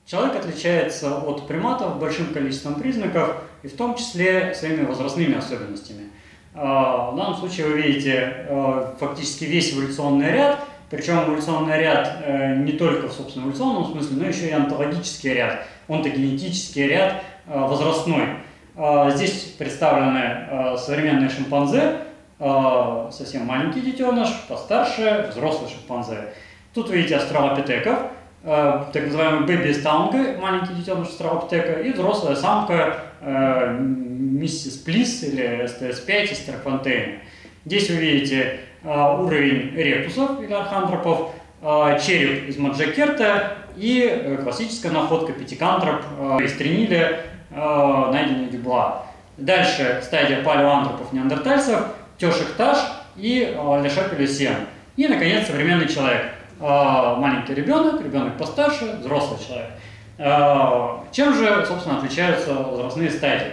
Человек отличается от приматов большим количеством признаков, и в том числе своими возрастными особенностями. В данном случае вы видите фактически весь эволюционный ряд, причем эволюционный ряд не только в собственном эволюционном смысле, но еще и онтологический ряд, онтогенетический ряд возрастной. Здесь представлены современные шимпанзе, совсем маленький детеныш, постарше, взрослый шимпанзе. Тут видите австралопитеков, так называемый бэби-станга, маленький детеныш австралопитека, и взрослая самка миссис Плис или СТС-5 из Терфонтейна. Здесь вы видите уровень ректусов или архантропов, череп из Маджакерта и классическая находка пятикантроп из Триниля, найденный Дюбуа. Дальше стадия палеоантропов-неандертальцев, Тёшек-Таш и Лешапелюсен. И, наконец, современный человек. Маленький ребенок, ребенок постарше, взрослый человек. Чем же, собственно, отличаются возрастные стадии?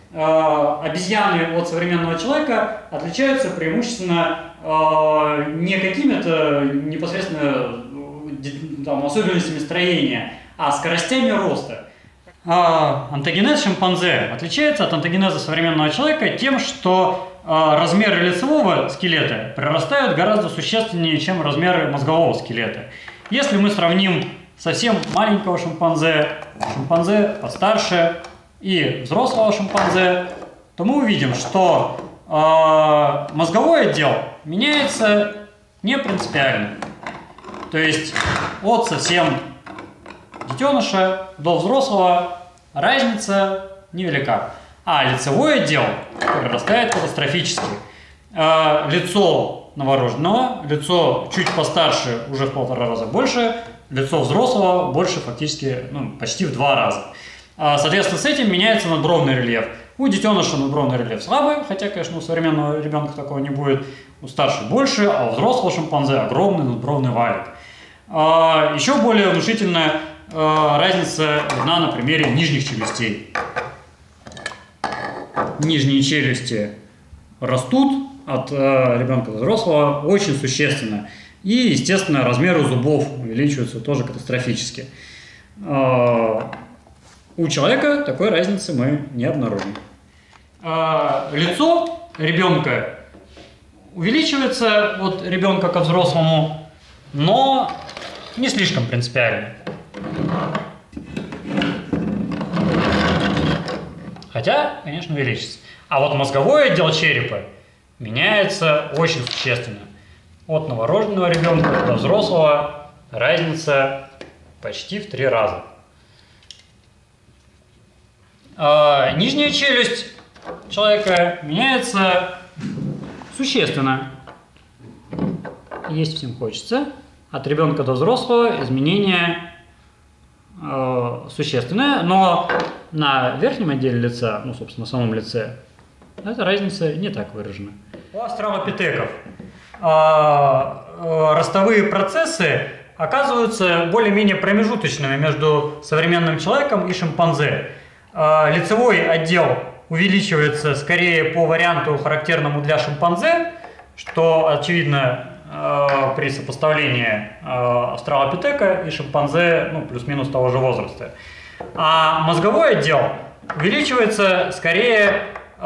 Обезьяны от современного человека отличаются преимущественно не какими-то непосредственно особенностями строения, а скоростями роста. Онтогенез шимпанзе отличается от онтогенеза современного человека тем, что размеры лицевого скелета прирастают гораздо существеннее, чем размеры мозгового скелета. Если мы сравним совсем маленького шимпанзе, шимпанзе постарше и взрослого шимпанзе, то мы увидим, что мозговой отдел меняется не принципиально. То есть от совсем детеныша до взрослого разница невелика. А лицевой отдел прирастает катастрофически. Лицо новорожденного, лицо чуть постарше уже в 1,5 раза больше, лицо взрослого больше фактически почти в 2 раза. Соответственно, с этим меняется надбровный рельеф. У детеныша надбровный рельеф слабый, хотя, конечно, у современного ребенка такого не будет. У старшего больше, а у взрослого шимпанзе огромный надбровный валик. Еще более внушительная разница видна на примере нижних челюстей. Нижние челюсти растут от ребенка до взрослого очень существенно. И, естественно, размеры зубов увеличиваются тоже катастрофически. У человека такой разницы мы не обнаружим. Лицо ребенка увеличивается от ребенка ко взрослому, но не слишком принципиально. Хотя, конечно, увеличится. А вот мозговой отдел черепа меняется очень существенно. От новорожденного ребенка до взрослого разница почти в 3 раза. Нижняя челюсть человека меняется существенно. Есть всем хочется. От ребенка до взрослого изменение существенное, но на верхнем отделе лица, собственно, на самом лице, эта разница не так выражена. У австралопитеков ростовые процессы оказываются более-менее промежуточными между современным человеком и шимпанзе. Лицевой отдел увеличивается скорее по варианту, характерному для шимпанзе, что очевидно при сопоставлении австралопитека и шимпанзе плюс-минус того же возраста. А мозговой отдел увеличивается скорее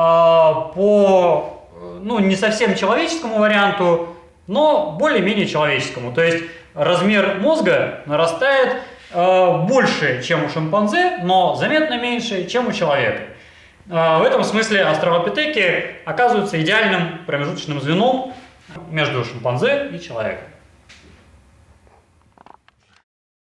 по не совсем человеческому варианту, но более-менее человеческому. То есть размер мозга нарастает больше, чем у шимпанзе, но заметно меньше, чем у человека. В этом смысле австралопитеки оказываются идеальным промежуточным звеном между шимпанзе и человеком.